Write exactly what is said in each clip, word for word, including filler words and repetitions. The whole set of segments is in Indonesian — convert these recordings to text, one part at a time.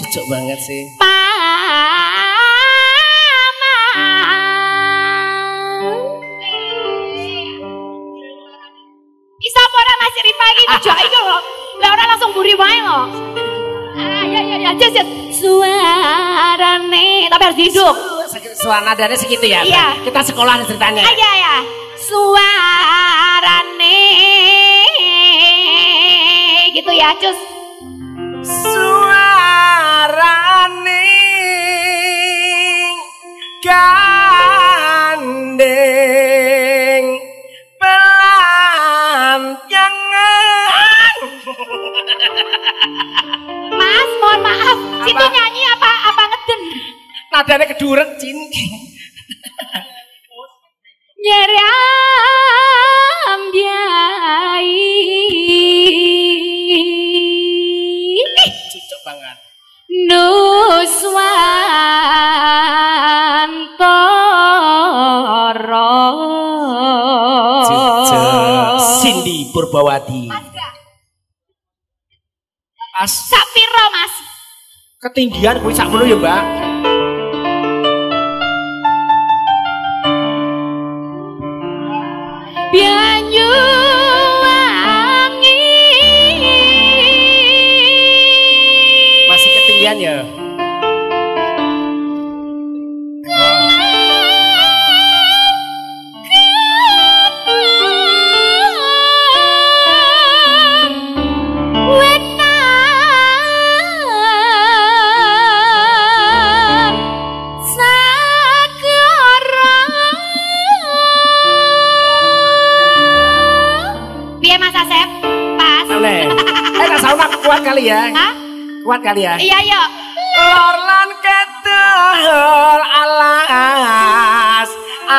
Cocok banget sih. Isa pora masih ripagi dijak iki lho. Lah ora langsung buri wae lho. Ah ya ya ya just suarane tapi harus dihidup. Suara nadanya segitu ya. Iya. Kita sekolah ceritanya. Ah ya ya. Suarane gitu ya, cus. Suarane gandeng pelancangan. Mas, mohon maaf, situ nyanyi apa apa ngeden? Nadanya keduret, Cin. Nyeram biai. Cocok banget. Nuswantara. Cocok. Cindy Purbawati. Pas. Sapiro, Mas. Ketinggian kuwi sakmono ya, Mbak. Banyu wangi. Masih ketinggian ya? Kuat kali ya? Hah? Kuat kali ya? Iya, yuk. Lor lan kedel alas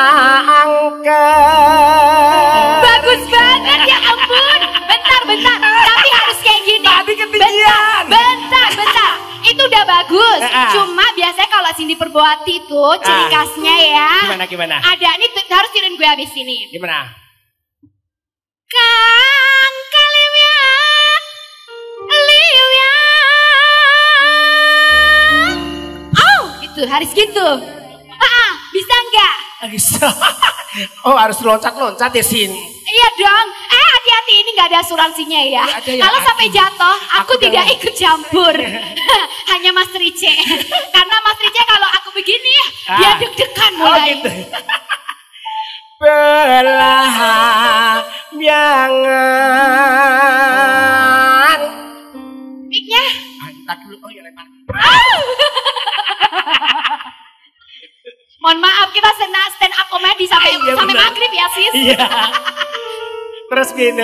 angker. Bagus banget ya ampun. Bentar, bentar. Tapi harus kayak gini. Tadi ketinggian. Bentar, bentar, bentar. Itu udah bagus. Eh, eh. Cuma biasanya kalau Cindy Purbawati itu ciri Ah. khasnya ya. Gimana, gimana? Ada, ini tuh harus tirin gue habis ini. Gimana? Kang kaliwian liwian. Oh, itu harus gitu. Ah, bisa nggak? Bisa. Oh, harus loncat-loncat ya, Sin. Iya dong. Eh, hati-hati ini nggak ada asuransinya ya. Ada ya, Kalau ada. sampai jatuh, aku, Aku tidak jangan. ikut campur. Hanya Mas Rice. Karena Mas Rice kalau aku begini, Ah. dia deg-degan Oh, mulai. gitu. Belah biangan. Mic-nya. Ah, tak dulu. Oh, ya lempar. Mohon maaf, kita sena- stand up komedi sampai Iya, sampai bener. maghrib ya, sis. Iya. Terus gini.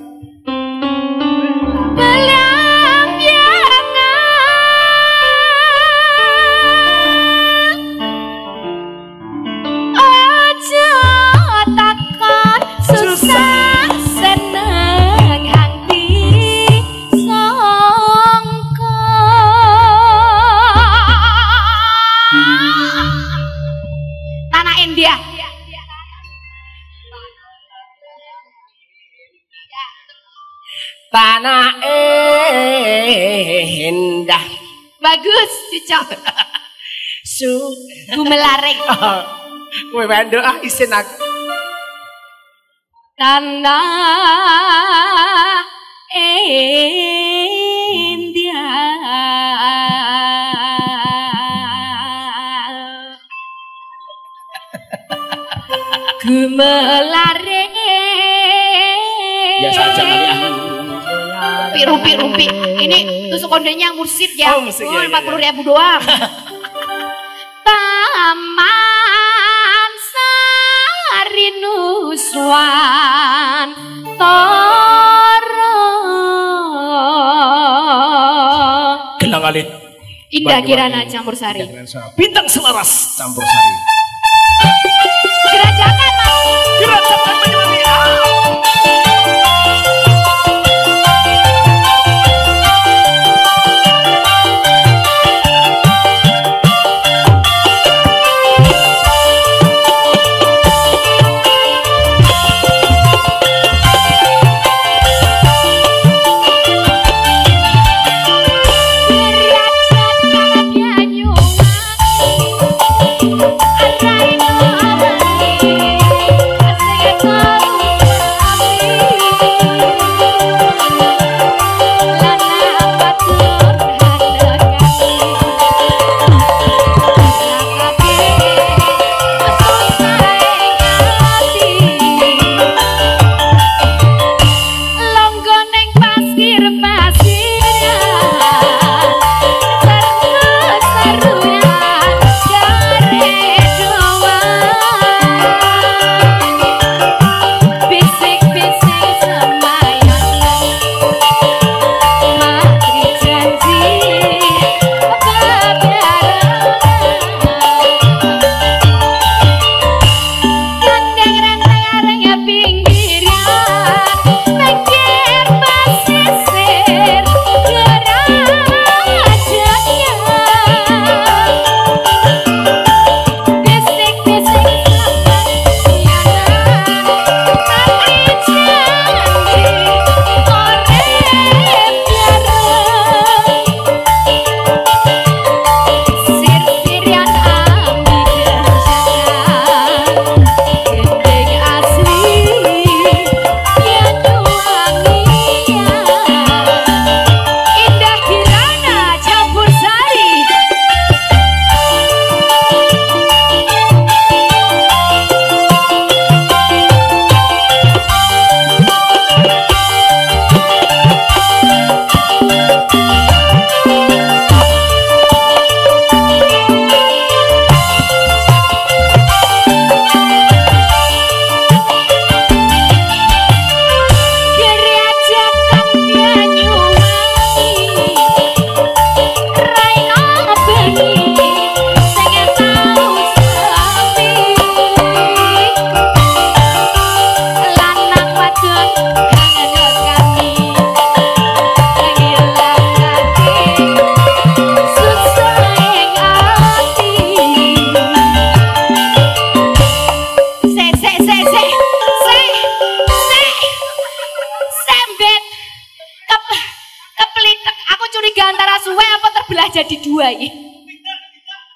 Belang biangan. Ojo takon susah seneng hati songko. Tanah India. Tanah indah. Bagus, cocok. Su. Bumelareng. Kowe bando ah isin aku. Tanah India. Gemelareng. Biasa aja kali ah. Rumpi, rumpi, rumpi. Ini tusuk kondenya mursid ya. Oh, musik, ya, ya, empat puluh ribu doang. Taman Sari Nuswan Toro. Gelang alit. Indah Banyuwangi. Kirana Campur Sari. Bintang selaras campur sari. Gerajakan Mas. Gerajakan Banyuwangi. Gerajakan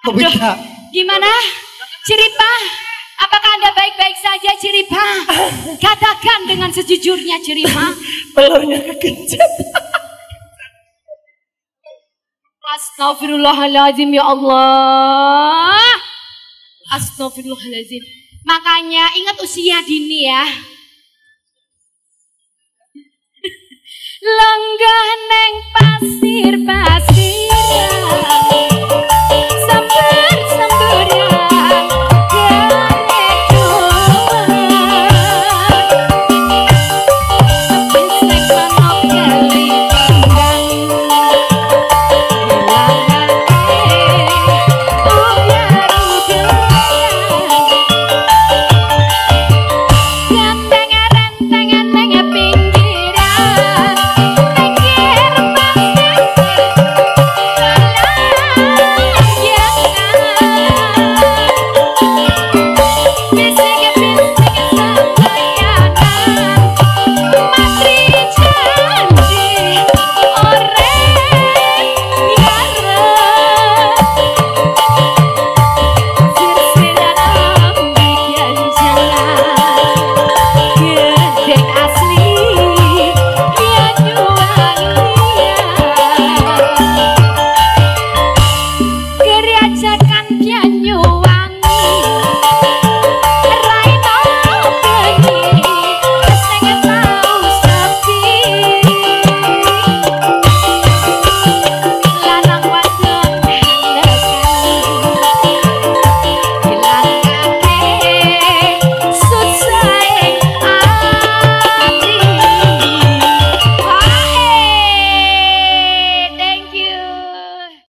Aduh, gimana? Ciripa, apakah Anda baik-baik saja Ciripa? Katakan dengan sejujurnya Ciripa. Telurnya kegencet. Astagfirullahaladzim ya Allah. Astagfirullahaladzim. Makanya ingat usia dini ya. Lenggah neng pasir-pasir.